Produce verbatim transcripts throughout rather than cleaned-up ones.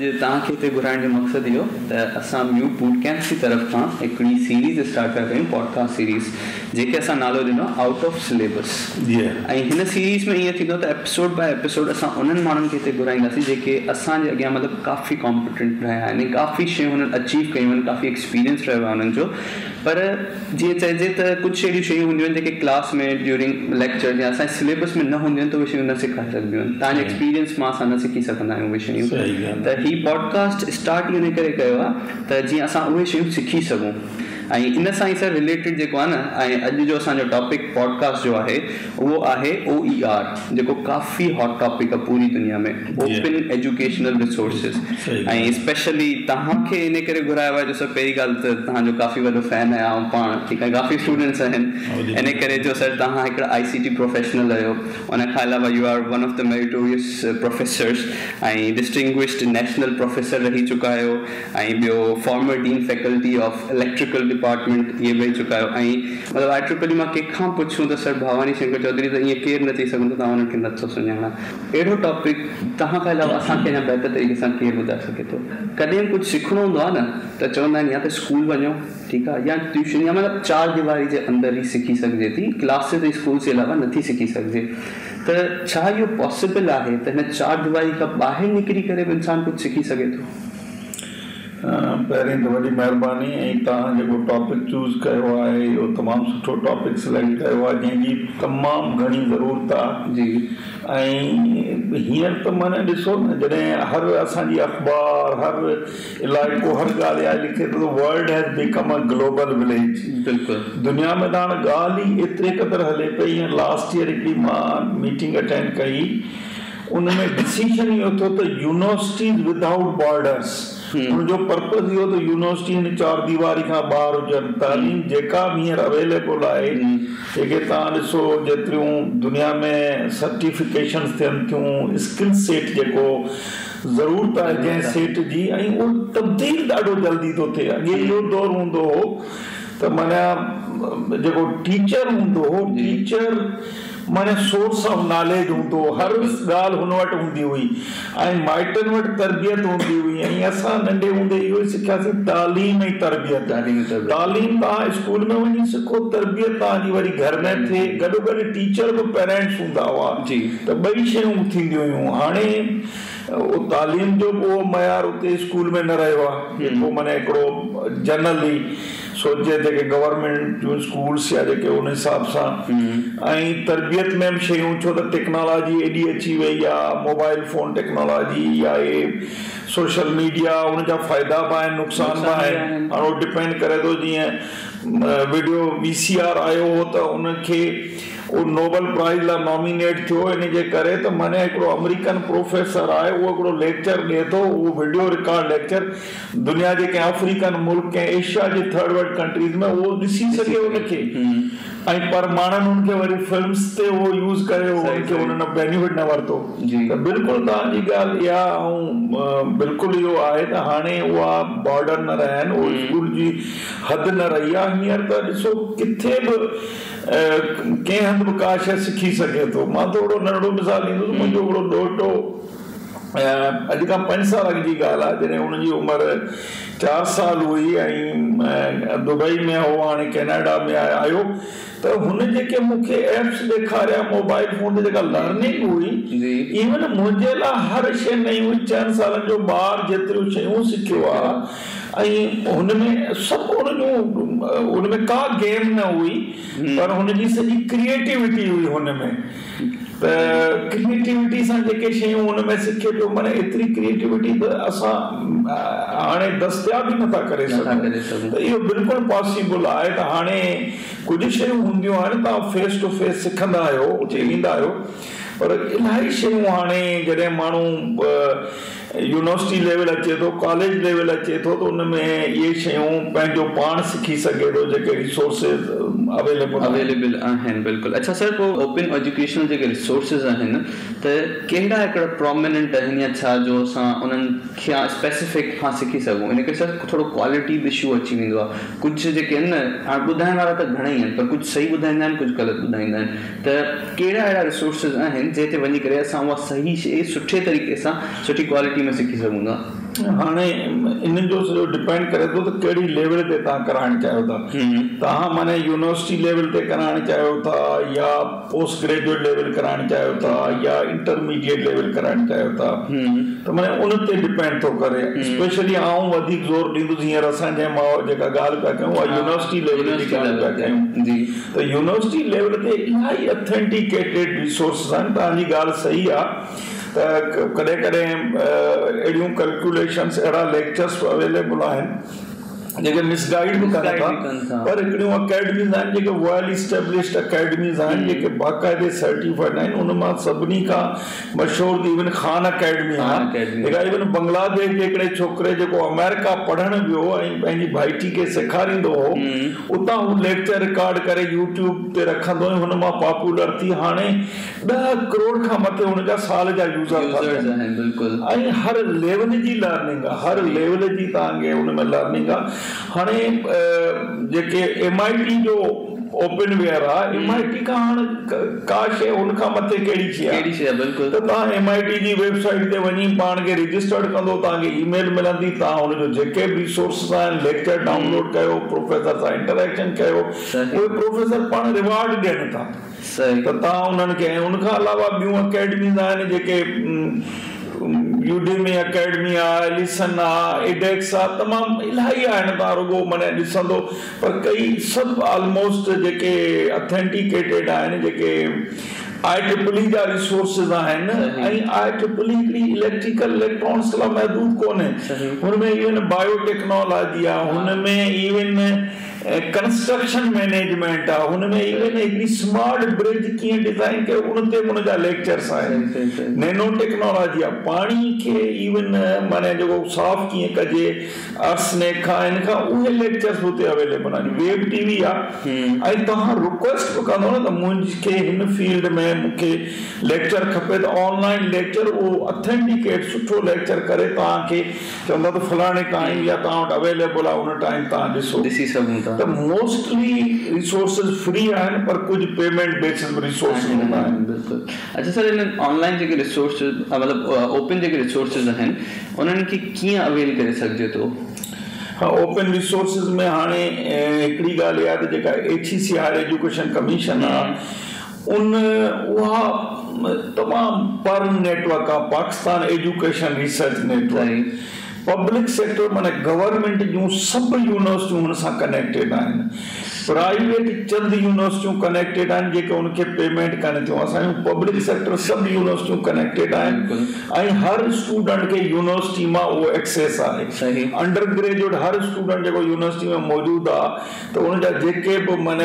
अॼु तव्हांखे हिते घुराइण जो मक़सदु इहो त असां म्यूट बूट कैंप्स जी तरफ़ खां हिकिड़ी सीरीज़ स्टार्ट था कयूं, पॉडकास्ट सीरीज़, जेके असां नालो ॾिनो आउट ऑफ सिलेबस। ऐं हिन सीरीज़ में ईअं थींदो त एपिसोड बाय एपिसोड असां उन्हनि माण्हुनि खे हिते घुराईंदासीं जेके असांजे अॻियां मतिलबु काफ़ी कॉम्पिटेंट रहिया आहिनि, काफ़ी शयूं हुननि अचीव कयूं आहिनि, काफ़ी एक्सपीरियंस रहियो आहे हुननि जो। पर जीअं चइजे त कुझु अहिड़ियूं शयूं हूंदियूं आहिनि जेके क्लास में ड्यूरिंग लेक्चर या असांजे सिलेबस में न हूंदियूं आहिनि, त उहे शयूं न सेखारे सघंदियूं आहिनि। तव्हांजे एक्सपीरियंस मां असां न सिखी सघंदा आहियूं उहे शयूं। त हीउ पॉडकास्ट स्टार्ट इन करे कयो आहे त जीअं असां उहे शयूं सिखी सघूं। ऐं इन सां ई सर रिलेटेड जेको आहे न, ऐं अॼु जो असांजो टॉपिक पॉडकास्ट जो आहे उहो आहे ओ ई आर, जेको काफ़ी हॉट टॉपिक आहे पूरी दुनिया में, ओपन एजुकेशनल रिसोर्सिस। ऐं स्पेशली तव्हांखे इन करे घुरायो आहे जो सर पहिरीं ॻाल्हि त तव्हांजो काफ़ी वॾो फैन आहियां ऐं पाण, ठीकु आहे, काफ़ी स्टूडेंट्स आहिनि, इन करे जो सर तव्हां हिकिड़ा आई सी टी प्रोफेशनल आहियो, उन खां अलावा you are one of the meritorious professors ऐं डिस्टिंग्विश्ड नेशनल प्रोफेसर रही चुका आहियो, ऐं ॿियो former dean faculty of electrical department इहे वेही चुका आहियो। ऐं मतिलबु आई ट्रिपल ई मां कंहिंखां पुछूं त सर भवानी शंकर चौधरी त ईअं केरु न चई सघंदो तव्हां हुननि खे नथो सुञाणा। अहिड़ो टॉपिक तव्हां खां अलावा असांखे अञा बहितर तरीक़े सां केरु ॿुधाए सघे थो। कॾहिं कुझु सिखणो हूंदो आहे न त चवंदा आहिनि या त स्कूल वञो, ठीकु आहे, या ट्यूशन, या मतिलबु चार दीवारी जे अंदरि ई सिखी सघिजे थी, क्लासिस ऐं स्कूल जे अलावा नथी सिखी सघिजे। त छा इहो पॉसिबल आहे त हिन चार दीवारी खां ॿाहिरि निकिरी करे बि इंसानु कुझु सिखी सघे थो? पहिरीं त वॾी महिरबानी, ऐं तव्हां जेको टॉपिक चूज़ कयो आहे इहो तमामु सुठो टॉपिक सिलेक्ट कयो आहे, जंहिंजी तमामु घणी ज़रूरत आहे जी। ऐं हींअर त माने ॾिसो न, जॾहिं हर असांजी अख़बार, हर इलाइक़ो, हर ॻाल्हि आहे लिखे थो world has become a global village. बिल्कुलु दुनिया में त हाणे ॻाल्हि ई एतिरे क़दुरु हले पई। ऐं लास्ट ईयर हिकिड़ी मां मीटिंग अटेंड कई, उनमें डिसीजन इहो थियो त यूनिवर्सिटीज़ विदाउट बॉर्डर्स, उनजो पर्पज़ इहो त यूनिवर्सिटी हिन चार दीवारी खां ॿाहिरि हुजनि। तालीम जेका बि हींअर अवेलेबल आहे, जेके तव्हां ॾिसो जेतिरियूं दुनिया में सर्टिफिकेशन्स थियनि थियूं, स्किल सेट जेको ज़रूरत आहे जंहिं सेट जी, ऐं उहो तब्दील ॾाढो जल्दी थो थिए। अॻे इहो दौरु हूंदो हो त माना जेको टीचर हूंदो हो, टीचर माने सोर्स ऑफ नॉलेज हूंदो, हर ॻाल्हि हुन वटि हूंदी हुई, ऐं माइटनि वटि तरबियत हूंदी हुई। ऐं असां नंढे हूंदे इहो ई सिखियासीं, तालीम ऐं तरबियत। तालीम तव्हां स्कूल में वञी सिखो, तरबियत तव्हांजी वरी घर में थिए, गॾोगॾु टीचर बि पेरेंट्स हूंदा हुआ, त ॿई शयूं थींदियूं हुयूं। हाणे तालीम जो उहो मयार उते स्कूल में न रहियो आहे, जेको माने हिकिड़ो जनरली सोचे जेके गवर्नमेंट जूं स्कूल्स या जेके उन हिसाब सां। ऐं तरबियत में बि शयूं, छो त टेक्नोलॉजी एॾी अची वई आहे, मोबाइल फ़ोन टेक्नोलॉजी या इहे सोशल मीडिया, उनजा फ़ाइदा बि आहिनि, नुक़सान बि आहिनि। हाणे उहो डिपेंड करे थो, जीअं वीडियो वी सी आर आयो हो त उनखे उहो नोबल प्राइज़ लाइ नॉमिनेट थियो, इन जे करे त माने हिकिड़ो अमेरिकन प्रोफेसर आहे, उहो हिकिड़ो लेक्चर ॾिए थो, उहो वीडियो रिकॉर्ड लेक्चर दुनिया जे कंहिं अफ्रीकन मुल्क, कंहिं एशिया जे थर्ड वर्ल्ड कंट्रीज़ में उहो ॾिसी सघे उनखे। ऐं पर माण्हुनि उनखे वरी फिल्म्स ते उहो यूज़ करे उनखे उन्हनि बेनिफिट न वरितो। त बिल्कुलु तव्हांजी ॻाल्हि इहा, ऐं बिल्कुलु इहो आहे त हाणे उहा बॉर्डर न रहिया आहिनि, उहो स्कूल जी हद न रही आहे। हींअर त ॾिसो किथे बि कंहिं हंधि बि का शइ सिखी सघे थो। मां थोरो नंढो मिसाल ॾींदुसि, मुंहिंजो हिकिड़ो ॾोहिटो अॼु खां पंज साल अॻु जी ॻाल्हि आहे, जॾहिं हुनजी उमिरि चारि साल हुई, ऐं दुबई में हो, हाणे कैनेडा में आयो, त हुन जेके मूंखे एप्स ॾेखारिया मोबाइल फोन ते, जेका लर्निंग हुई, इवन मुंहिंजे लाइ हर शइ नई हुई। चइनि सालनि जो ॿारु जेतिरियूं शयूं सिखियो आहे, ऐं हुनमें सभु हुनजूं, हुनमें का गेम न हुई, पर हुनजी सॼी क्रिएटिविटी हुई हुनमें। त क्रिएटिविटी सां जेके शयूं हुनमें सिखे पियो, माने एतिरी क्रिएटिविटी त असां हाणे दस्तियाब ई नथा करे सघूं। त इहो बिल्कुलु पॉसिबल आहे त हाणे कुझु शयूं हूंदियूं आहिनि, तव्हां फेस टू फेस सिखंदा आहियो, उते ईंदा आहियो, पर इलाही शयूं हाणे जॾहिं माण्हू यूनिवर्सिटी लेवल अचे थो, कॉलेज लेवल अचे थो, त उन में इहे शयूं पंहिंजो पाण सिखी सघे थो, जेके रिसोर्सिस अवेलेबल अवेलेबल आहिनि। बिल्कुलु। अच्छा सर, पोइ ओपन एजुकेशनल जेके रिसोर्सिस आहिनि त कहिड़ा हिकिड़ा प्रोमिनेंट आहिनि, या छा जो असां उन्हनि खे स्पेसिफिक खां सिखी सघूं? इन करे सर थोरो क्वालिटी बि इशू अची वेंदो आहे। कुझु जेके आहिनि न, हाणे ॿुधाइण वारा त घणेई आहिनि, पर कुझु सही ॿुधाईंदा आहिनि, कुझु ग़लति ॿुधाईंदा आहिनि। त कहिड़ा अहिड़ा रिसोर्सिस आहिनि जंहिं ते वञी करे असां उहा सही शइ सुठे तरीक़े सां सुठी क्वालिटी में सिखी सघूं था? हाणे इन्हनि जो सॼो डिपेंड करे थो त कहिड़ी लेवल ते तव्हां कराइणु चाहियो था। तव्हां माने यूनिवर्सिटी लेवल ते कराइणु चाहियो था या पोस्ट ग्रेजुएट लेवल कराइणु चाहियो था या इंटरमीडिएट लेवल कराइणु चाहियो था, त माने उन ते डिपेंड थो करे। स्पेशली आउं वधीक ज़ोर ॾींदुसि हींअर असां जंहिं मां जेका ॻाल्हि पिया कयूं उहा यूनिवर्सिटी लेवल जी ॻाल्हि पिया कयूं। त यूनिवर्सिटी लेवल ते इलाही ऑथेंटिकेटेड रिसोर्सिस आहिनि। तव्हांजी ॻाल्हि सही आहे त कॾहिं कॾहिं अहिड़ियूं कैलकुलेशन्स अहिड़ा लेक्चर्स अवेलेबल आहिनि जेके मिसगाइड बि कनि था, पर हिकिड़ियूं अकेडमीज़ आहिनि जेके वेल इस्टेब्लिश्ड अकेडमीज़ आहिनि जेके बाक़ाइदे सर्टिफाइड आहिनि। उन मां सभिनी खां मशहूरु इवन खान अकेडमी आहे जेका इवन बांग्लादेश जे हिकिड़े छोकिरे जेको अमेरिका पढ़णु वियो ऐं पंहिंजी भाइटी खे सेखारींदो हो, उतां हू लेक्चर रिकॉर्ड करे यूट्यूब ते रखंदो ऐं हुन मां पॉपुलर थी हाणे ॾह करोड़ खां मथे हुनजा साल जा यूज़र था। ऐं हर लेवल जी लर्निंग आहे, हर लेवल जी तव्हांखे हुन में लर्निंग आहे। हाणे जेके एम आई टी जो ओपन वेयर आहे, एम आई टी खां हाणे का शइ हुन खां मथे कहिड़ी शइ आहे त तव्हां एम आई टी जी वेबसाइट ते वञी पाण खे रजिस्टर्ड कंदो, तव्हांखे ईमेल मिलंदी, तव्हां हुनजो जेके बि रिसोर्सिस आहिनि लेक्चर डाउनलोड कयो, प्रोफेसर सां इंटरेक्शन कयो, उहे प्रोफेसर पाण रिवार्ड ॾियनि था त तव्हां उन्हनि खे। ऐं उनखां अलावा ॿियूं अकेडमीज़ आहिनि जेके यूडेमी अकेडमी आहे, एलिसन आहे, एडेक्स आहे, तमामु इलाही आहिनि। तव्हां रुगो माने ॾिसंदो पर कई सभु ऑलमोस्ट जेके ऑथेंटिकेटेड आहिनि, जेके आई ट्रिपल ई जा रिसोर्सिस आहिनि। ऐं आई ट्रिपल ई हिकिड़ी इलेक्ट्रिकल इलेक्ट्रॉनिक्स लाइ महदूद कोन्हे, हुनमें इवन बायोटेक्नोलॉजी आहे, हुनमें इवन कंस्ट्रक्शन मैनेजमेंट आहे, हुनमें इवन हिकिड़ी स्मार्ट ब्रिज कीअं डिज़ाइन कयो उन ते उनजा लेक्चर्स आहिनि। नैनो टेक्नोलॉजी आहे, पाणी खे इवन माने जेको साफ़ कीअं कजे आर्सेनिक खां इन खां उहे लेक्चर्स हुते अवेलेबल आहिनि। वेब टीवी आहे ऐं तव्हां रिक्वेस्ट बि कंदो न त मुंहिंजे हिन फील्ड में मूंखे लेक्चर खपे त ऑनलाइन लेक्चर उहो ऑथेंटिकेट सुठो लेक्चर करे तव्हांखे चवंदा त फलाणे टाइम या तव्हां वटि अवेलेबल आहे उन टाइम तव्हां ॾिसो ॾिसी सघूं था। त मोस्टली रिसोर्सिस फ्री आहिनि पर कुझु पेमेंट बेसिस रिसोर्सिस हूंदा आहिनि। बिल्कुलु। अच्छा सर, इन ऑनलाइन जेके रिसोर्सिस मतिलबु ओपन जेके रिसोर्सिस आहिनि उन्हनि खे कीअं अवेल करे सघिजे थो? हा, ओपन रिसोर्सिस में हाणे हिकिड़ी ॻाल्हि आहे त जेका H E C higher education commission आहे उन उहा तमामु पर नेटवर्क आहे, Pakistan education research network. Public sector माने गवर्नमेंट जूं सभु यूनिवर्सिटियूं हुन सां कनेक्टेड आहिनि, प्राइवेट चंद यूनिवर्सिटियूं कनेक्टेड आहिनि जेके उनखे पेमेंट कनि थियूं। असांजूं पब्लिक सेक्टर सभु यूनिवर्सिटियूं कनेक्टेड आहिनि ऐं हर स्टूडेंट खे यूनिवर्सिटी मां उहो एक्सेस आहे। अंडर ग्रेजुएट हर स्टूडेंट जेको यूनिवर्सिटी में मौजूदु आहे त उनजा जेके बि माने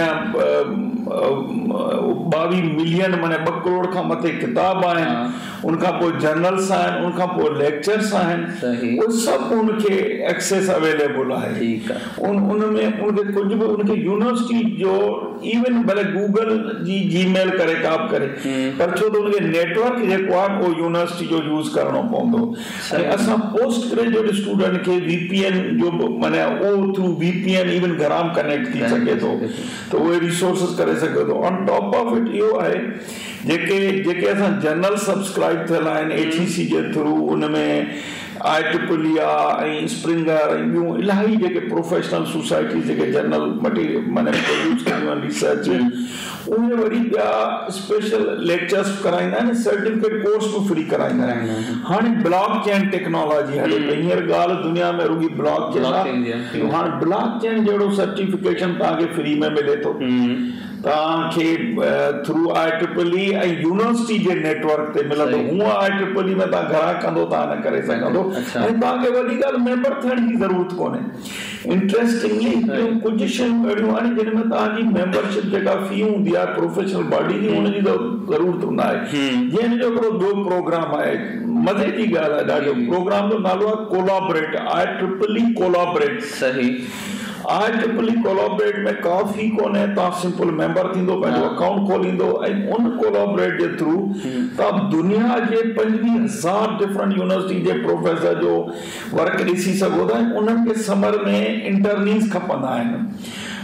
ॿावीह मिलियन माने ॿ करोड़ खां मथे किताब आहिनि, उनखां पोइ जर्नल्स आहिनि, उनखां पोइ लेक्चर्स आहिनि, उहे सभु उनखे एक्सेस अवेलेबल आहे। उन उनमें उनखे कुझु बि उनखे यूनिवर्सिटी जो इवन भले गूगल जी जीमेल करे का बि करे पर छो त उनखे नेटवर्क जेको आहे उहो यूनिवर्सिटी जो यूज़ करणो पवंदो। ऐं असां पोस्ट ग्रेजुएट स्टूडेंट खे वीपीएन जो माने ओ थ्रू वीपीएन इवन घराम कनेक्ट थी सघे थो त उहे रिसोर्सिस करे सघे थो। ऑन टॉप ऑफ इट इहो आहे जेके जेके असां जर्नल सब्सक्राइब थियल आहिनि एच ई सी जे थ्रू, उनमें आई ट्रिपल ई आहे ऐं स्प्रिंगर ऐं ॿियूं इलाही जेके प्रोफेशनल सोसाइटी जेके जर्नल मटीरियल माने प्रोड्यूस कंदियूं आहिनि रिसर्च, उहे वरी ॿिया स्पेशल लेक्चर्स कराईंदा आहिनि, सर्टिफिकेट कोर्स बि फ्री कराईंदा आहिनि। हाणे ब्लॉक चेन टेक्नोलॉजी हले पई, हींअर ॻाल्हि दुनिया में रुॻी ब्लॉक चेन आहे। हाणे ब्लॉक चेन जहिड़ो सर्टिफिकेशन तव्हांखे फ्री में मिले थो तव्हांखे थ्रू आई ट्रिपल ई ऐं यूनिवर्सिटी जे नेटवर्क ते मिलंदो। हूअं आई ट्रिपल ई में तव्हां घरां कंदो तव्हां न करे सघंदो ऐं तव्हांखे वॾी ॻाल्हि मेंबर थियण जी ज़रूरत कोन्हे। इंट्रस्टिंगली कुझु शयूं अहिड़ियूं आहिनि जिन में तव्हांजी मेंबरशिप जेका फी हूंदी आहे प्रोफेशनल बॉडी जी हुनजी ज़रूरत न आहे। जीअं हिन जो हिकिड़ो ॿियो प्रोग्राम आहे, मज़े जी ॻाल्हि आहे ॾाढो, प्रोग्राम जो नालो आहे collaborate, I triple E collaborate. सही। आई ट्रिपल ई कोलाबरेट में का फी कोन्हे, तव्हां सिंपल मेंबर थींदो, पंहिंजो अकाउंट खोलींदो ऐं उन कोलाबरेट जे थ्रू तव्हां दुनिया जे पंजवीह हज़ार डिफरेंट यूनिवर्सिटी जे प्रोफेसर जो वर्क ॾिसी सघो था। उन्हनि खे समर में इंटर्नीस खपंदा आहिनि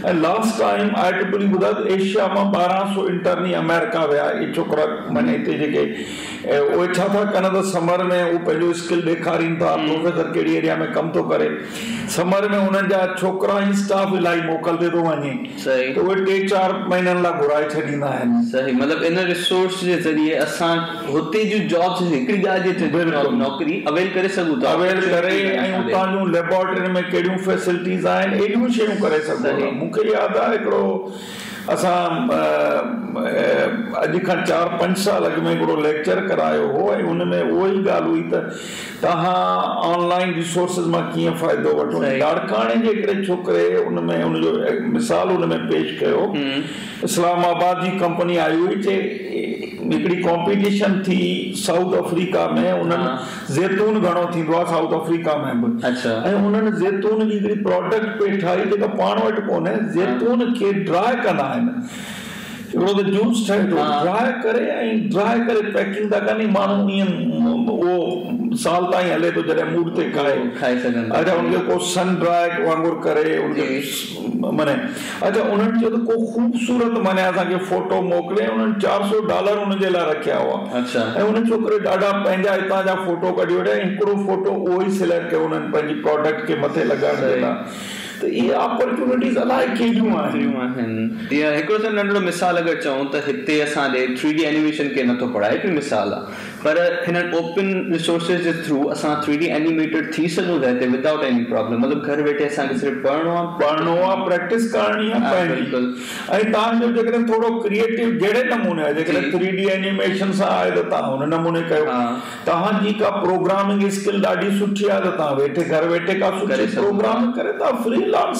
ऐं last time I triple E ॿुधायो एशिया मां ॿारहं सौ इंटरनी अमेरिका विया इहे छोकिरा माने हिते जेके उहे छा था कनि त समर में उहे पंहिंजो स्किल ॾेखारीनि था प्रोफेसर कहिड़ी एरिया में कमु थो करे समर में उन्हनि जा छोकिरा ई स्टाफ इलाही मोकिलंदे थो वञे त उहे टे चारि महीननि लाइ घुराए छॾींदा आहिनि सही मतिलबु इन रिसोर्स जे ज़रिए असां हुते जूं जॉब्स हिकिड़ी ॻाल्हि जे नौकरी अवेल करे सघूं था अवेल करे ऐं उतां जूं लेबोरेटरी में कहिड़ियूं फैसिलिटीज़ आहिनि अहिड़ियूं शयूं करे सघूं था मूंखे यादि आहे हिकिड़ो असां अॼु खां चारि पंज साल अॻु में हिकिड़ो लेक्चर करायो हो ऐं हुन में उहा ई ॻाल्हि हुई त तव्हां ऑनलाइन रिसोर्सिस मां कीअं फ़ाइदो वठो लाड़काणे जे हिकिड़े छोकिरे उन में हुनजो मिसाल हुन में पेश कयो इस्लामाबाद जी कंपनी आई हुई जे हिकिड़ी कॉम्पिटिशन थी साउथ अफ्रीका में उन्हनि ज़ैतून घणो थींदो आहे साउथ अफ्रीका में बि ऐं उन्हनि ज़ैतून जी हिकिड़ी प्रोडक्ट पे ठाही जेका पाण वटि कोन्हे ज़ैतून खे ड्राई कंदा आहिनि हिकिड़ो त जूस ठहे थो ड्राई करे ऐं ड्राई करे पैकिंग था कनि माण्हू ईअं उहो साल ताईं हले थो जॾहिं मूड ते खाए खाई सघनि अच्छा उनखे को सन ड्राई वांगुरु करे उनखे माने अच्छा उन्हनि चयो त को ख़ूबसूरत माने असांखे फोटो मोकिले उन्हनि चारि सौ डॉलर उनजे लाइ रखिया हुआ ऐं उन छोकिरे ॾाढा पंहिंजा हितां जा फोटो कढी वठिया ऐं हिकिड़ो फोटो उहो ई सिलेक्ट कयो उन्हनि पंहिंजी प्रोडक्ट खे मथे लॻाइण जे लाइ त इहे अपॉर्चुनिटीज़ अलाए कहिड़ियूं आहिनि इहा हिकिड़ो त नंढिड़ो मिसाल अगरि चऊं त हिते असांजे थ्री डी एनिमेशन खे नथो पढ़ाए हिकिड़ी मिसाल आहे पर हिननि ओपन रिसोर्सिस जे थ्रू असां थ्री डी एनिमेटेड थी सघूं था हिते विदाउट एनी प्रॉब्लम मतिलबु घर वेठे असांखे सिर्फ़ु पढ़णो आहे पढ़णो आहे प्रैक्टिस करणी आहे पंहिंजी ऐं तव्हांजो जेकॾहिं थोरो क्रिएटिव जहिड़े नमूने आहे जेकॾहिं थ्री डी एनिमेशन सां आहे त तव्हां हुन नमूने कयो तव्हांजी का प्रोग्रामिंग स्किल ॾाढी सुठी आहे त तव्हां वेठे घर वेठे का सुठी प्रोग्राम करे था फ्री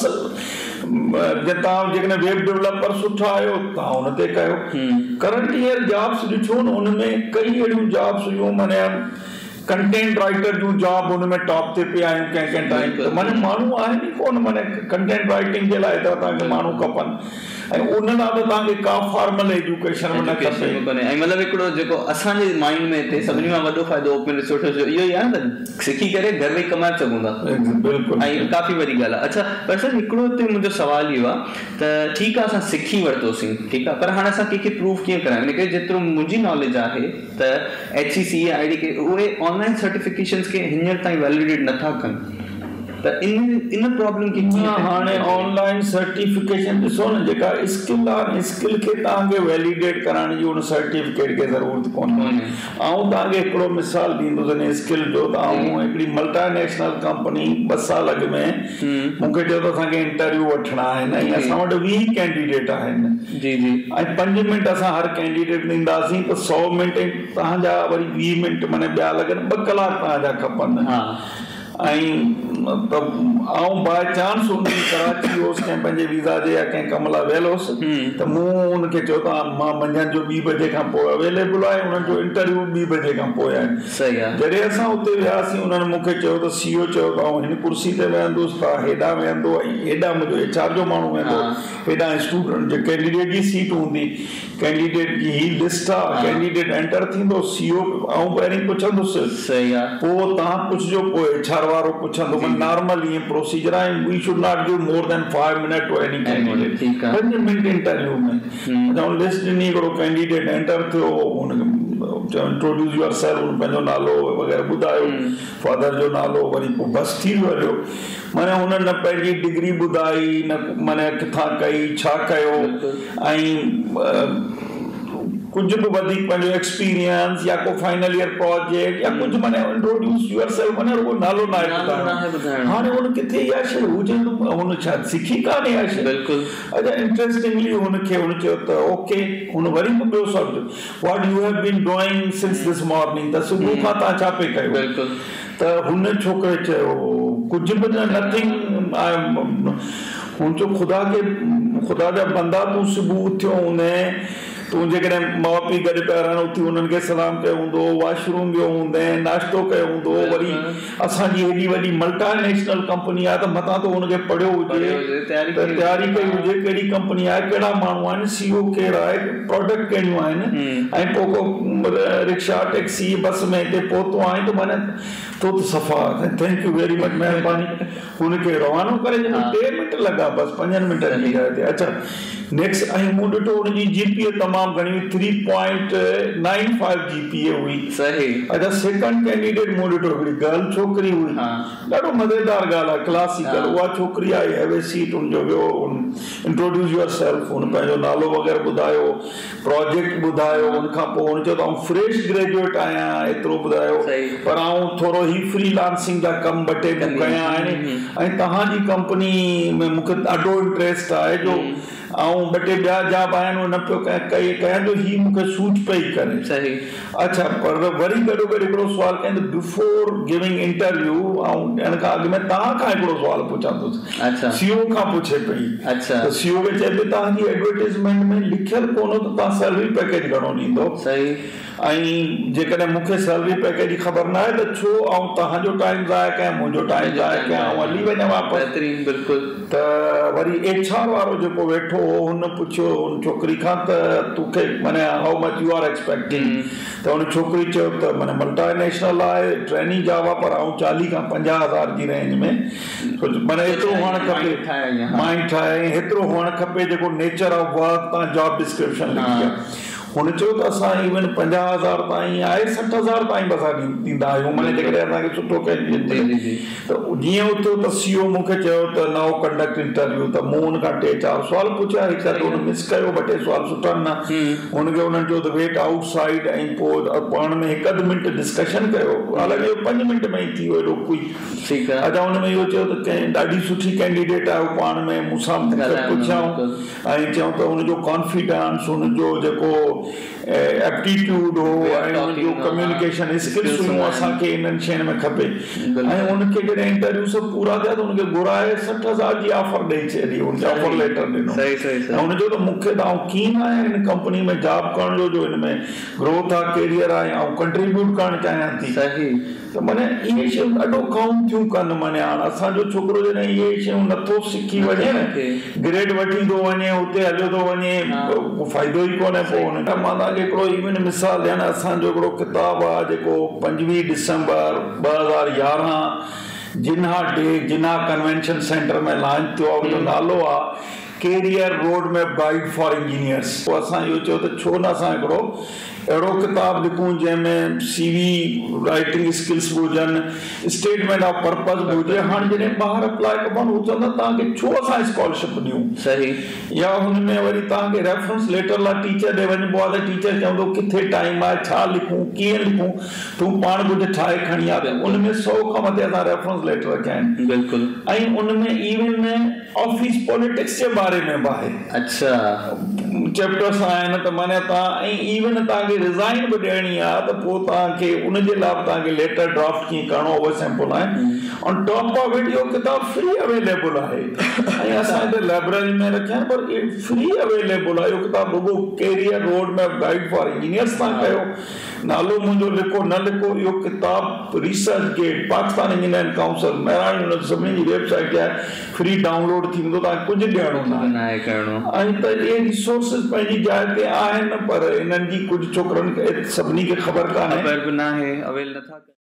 जे तव्हां जेकॾहिं वेब डेवलपर सुठा आहियो तव्हां हुन ते कयो करंट ईयर जॉब्स ॾिठो न हुन में कई अहिड़ियूं जॉब्स हुयूं माने कंटेंट राइटर जूं जॉब हुन में टॉप ते पिया आहियूं कंहिं कंहिं टाइम ते माने माण्हू आहिनि ई कोन माने कंटेंट राइटिंग जे लाइ त तव्हांखे माण्हू खपनि ऐं उन लाइ त तव्हांखे का फॉर्मल एजुकेशन में न खपे ऐं मतिलबु हिकिड़ो जेको असांजे माइंड में हिते सभिनी खां वॾो फ़ाइदो ओपन रिसोर्सिस जो इहो ई आहे न सिखी करे घर वेही कमाए सघूं था बिल्कुलु ऐं काफ़ी वॾी ॻाल्हि आहे अच्छा पर सर हिकिड़ो हिते मुंहिंजो सुवालु इहो आहे त ठीकु आहे असां सिखी वरितोसीं ठीकु आहे पर हाणे असां कंहिंखे प्रूफ कीअं करायूं हिन करे जेतिरो मुंहिंजी नॉलेज आहे त H E C I D K उहे ऑनलाइन सर्टिफिकेशन्स खे हींअर ताईं वैलिडेट नथा कनि त इन इन प्रॉब्लम खे कीअं हाणे ऑनलाइन सर्टिफिकेशन ॾिसो न जेका स्किल आहे स्किल खे तव्हांखे वैलिडेट कराइण जी उन सर्टिफिकेट खे ज़रूरत कोन्हे ऐं तव्हांखे हिकिड़ो मिसाल ॾींदुसि हिन स्किल जो त आऊं हिकिड़ी मल्टानेशनल कंपनी ॿ साल अॻु में मूंखे चयो त असांखे इंटरव्यू वठिणा आहिनि ऐं असां वटि वीह कैंडिडेट आहिनि जी जी ऐं पंज मिंट असां हर कैंडिडेट ॾींदासीं त सौ मिंट तव्हांजा वरी वीह मिंट माने ॿिया लॻनि ॿ कलाक तव्हांजा खपनि ऐं त आउं बाय चांस हुनजी कराची हुउसि कंहिं पंहिंजे वीज़ा जे या कंहिं कम लाइ वियल हुउसि त मूं हुनखे चयो त मां मंझंदि जो ॿी बजे खां पोइ अवेलेबल आहे हुननि जो इंटरव्यू ॿी बजे खां पोइ आहे सही आहे जॾहिं असां हुते वियासीं हुननि मूंखे चयो त सीओ चयो त आउं हिन कुर्सी ते वेहंदुसि त हेॾां वेहंदो ऐं हेॾां मुंहिंजो एच आर जो माण्हू वेंदो हेॾां स्टूडेंट जे कैंडिडेट जी सीट हूंदी कैंडिडेट जी ही लिस्ट आहे कैंडिडेट एंटर थींदो सीओ आउं पहिरीं पुछंदुसि सही आहे पोइ तव्हां पुछिजो पोइ एच आर वारो पुछंदो नॉर्मल ईअं प्रोसीजर आहे we should not give more than five minute to any candidate पंज मिंट इंटरव्यू में अच्छा हुन लिस्ट ॾिनी हिकिड़ो कैंडिडेट एंटर थियो हुनखे इंट्रोड्यूस यूर सेल्फ हुन पंहिंजो नालो वग़ैरह ॿुधायो फादर जो नालो वरी पोइ बस थी वियो माने हुन न पंहिंजी डिग्री ॿुधाई न माने किथां कई छा कयो ऐं कुछ भी वधिक पंहिंजो एक्सपीरियंस या को फाइनल ईयर प्रोजेक्ट या कुछ माने इंट्रोड्यूस यूरसेल्फ माने वो नालो ना ॿुधाइणो हाणे हुन किथे इहा शइ हुजे हुन छा सिखी कान्हे इहा शइ बिल्कुलु अच्छा इंट्रेस्टिंगली हुनखे हुन चयो त ओके हुन वरी ॿियो subject what you have been doing since this morning त सुबुह खां तव्हां छा पे कयो बिल्कुलु त हुन छोकिरे चयो कुझु बि न नथिंग हुन चयो ख़ुदा खे ख़ुदा जा बंदा तूं सुबुह उथियो हूंदे तूं जेकॾहिं माउ पीउ गॾु पिया रहनि उते उन्हनि खे सलाम कयो हूंदो, वॉशरूम वियो हूंदे, नाश्तो कयो हूंदो, वरी असांजी हेॾी वॾी मल्टानेशनल कंपनी आहे त मथां तो हुनखे पढ़ियो हुजे त तयारी कई हुजे कहिड़ी कंपनी आहे, कहिड़ा माण्हू आहिनि, सीओ केरु आहे, प्रोडक्ट कहिड़ियूं आहिनि, ऐं पोइ को रिक्शा टैक्सी बस में हिते पहुतो आहीं त माना तो त सफ़ा थैंक यू वेरी मच महिरबानी हुनखे रवानो करे टे मिंट लॻा बसि पंजनि मिंटनि जी ॻाल्हि ते। अच्छा नेक्स्ट ऐं मूं ॾिठो हुनजी जीपीए तमामु घणी हुई three point nine five GPA हुई। सही। अच्छा सेकंड कैंडिडेट मूं ॾिठो हिकिड़ी गर्ल छोकिरी हुई, ॾाढो मज़ेदार ॻाल्हि आहे, क्लासिकल। उहा छोकिरी आई हैव ए सीट, हुनजो वियो इंट्रोड्यूस योर सेल्फ, हुन पंहिंजो नालो वग़ैरह ॿुधायो, प्रोजेक्ट ॿुधायो, हुनखां पोइ हुन चयो त आउं फ्रेश ग्रेजुएट आहियां एतिरो ॿुधायो, पर आउं थोरो ई फ्रीलांसिंग जा कम ॿ टे कया आहिनि ऐं तव्हांजी कंपनी में मूंखे ॾाढो इंट्रस्ट आहे जो ऐं ॿ टे ॿिया जॉब आहिनि उहो न पियो कई कयां जो ही मूंखे सूट पई करे। सही। अच्छा पर वरी गॾो गॾु हिकिड़ो सुवाल कयां त बिफोर गिविंग इंटरव्यू ऐं ॾियण खां अॻु में तव्हां खां हिकिड़ो सुवाल पुछां थो। अच्छा। सीओ खां पुछे पई। अच्छा। त सीओ खे चए पई तव्हांजी एडवर्टाइज़मेंट में लिखियलु कोन त तव्हां सैलरी पैकेज घणो ॾींदो। सही। ऐं जेकॾहिं मूंखे सैलरी पैकेज जी ख़बर न आहे त छो ऐं तव्हांजो टाइम ज़ाया कयां, मुंहिंजो टाइम ज़ाया कयां, ऐं हली वञा वापसि। बहितरीनु, बिल्कुलु। त वरी एच आर वारो जेको वेठो हो हुन पुछियो हुन छोकिरी खां त तोखे माना how much you are expecting, त हुन छोकिरी चयो त माना मल्टानेशनल आहे, ट्रेनिंग जॉब आहे, पर आउं चालीह खां पंजाह हज़ार जी रेंज में माना एतिरो हुअणु खपे, माइंड ठाहे हेतिरो हुअणु खपे जेको नेचर ऑफ वर्क तव्हां जॉब डिस्क्रिप्शन लिखी आहे। हुन चयो त असां इवन पंजाह हज़ार ताईं आहे सठि हज़ार ताईं बि असां ॾींदा आहियूं, माना जेकॾहिं असांखे सुठो कैंडिडेट त जीअं उथियो त सीओ मूंखे चयो त नओ कंडक्ट इंटरव्यू, त मूं हुन खां टे चारि सुवाल पुछिया, हिकु त हुन मिस कयो, ॿ टे सुवाल सुठा न, हुनखे हुननि चयो त वेट आउट साइड ऐं पोइ पाण में हिकु अधु मिंट डिस्कशन कयो, हालांकि पंज मिंट में ई थी वियो एॾो कोई। ठीकु आहे। अच्छा हुन में इहो चयो त कंहिं ॾाढी सुठी कैंडिडेट आहे, उहो पाण में मूंसां पुछियाऊं ऐं चयूं त हुनजो कॉन्फिडेंस, हुनजो जेको एप्टीट्यूड हो ऐं हुनजो कम्युनिकेशन स्किल्स हुयूं असांखे इन्हनि शयुनि में खपे। ऐं हुनखे जॾहिं इंटरव्यू सभु पूरा थिया त हुनखे घुराए सठि हज़ार जी ऑफर ॾेई छॾी, हुनखे ऑफर लेटर ॾिनो। ऐं हुनजो त मूंखे त आउं कीन आहियां हिन कंपनी में जॉब करण जो, जो हिन में ग्रोथ आहे, कैरियर आहे, ऐं कंट्रीब्यूट करणु चाहियां थी। सही। त माना इहे शयूं ॾाढो काउंट थियूं कनि। माने हाणे असांजो छोकिरो जॾहिं इहे शयूं नथो सिखी वञे न, ग्रेड वठी थो वञे, उते हलियो थो वञे, फ़ाइदो ई कोन्हे। पोइ हुन खां मां तव्हांखे हिकिड़ो इवन मिसाल ॾियां, असांजो हिकिड़ो किताबु आहे जेको पंजवीह दिसंबर ॿ हज़ार यारहं जिन्हा डे जिन्हा कन्वेंशन सेंटर में लॉन्च थियो आहे, हुनजो नालो आहे career road map guide for engineers. पोइ असां इहो चयो त छो न असां हिकिड़ो अहिड़ो किताबु लिखूं जंहिंमें सीवी राइटिंग स्किल्स बि हुजनि, स्टेटमेंट ऑफ पर्पस बि हुजे। हाणे जॾहिं ॿार अप्लाई कबनि हू चवंदा तव्हांखे छो असां स्कॉलरशिप ॾियूं। सही। या हुन में वरी तव्हांखे रेफरेंस लेटर लाइ टीचर ॾे वञिबो आहे त टीचर चवंदो किथे टाइम आहे, छा लिखूं, कीअं लिखूं, तूं पाण कुझु ठाहे खणी आ, उन में सौ खां मथे असां रेफरेंस लेटर रखिया आहिनि। बिल्कुलु। ऐं उन में इवन ऑफिस पॉलिटिक्स जे बारे में बि आहे। अच्छा। चैप्टर्स आहिनि त माना तव्हां ऐं इवन तव्हांखे रिज़ाइन बि ॾियणी आहे त पोइ तव्हांखे उनजे लाइ तव्हांखे लेटर ड्राफ्ट कीअं करणो उहो सैंपल आहे। ऑन टॉप ऑफ इट इहो किताबु फ्री अवेलेबल आहे ऐं असां हिते लाइब्रेरी में रखिया आहिनि, पर फ्री अवेलेबल आहे। इहो किताबु रुॻो career road map guide for engineers तव्हां कयो, नालो मुंहिंजो लिखो न लिखो, इहो किताबु research gate Pakistan engineering council Mehran हुन सभिनी जी वेबसाइट आहे, फ्री डाउनलोड थींदो, तव्हांखे कुझु ॾियणो न आहे करिणो। ऐं त इहे रिसोर्सिस पंहिंजी जाइ ते आहिनि, पर इन्हनि जी कुझु छोकिरनि खे सभिनी खे ख़बर कान्हे, ख़बर बि न आहे, अवेल नथा।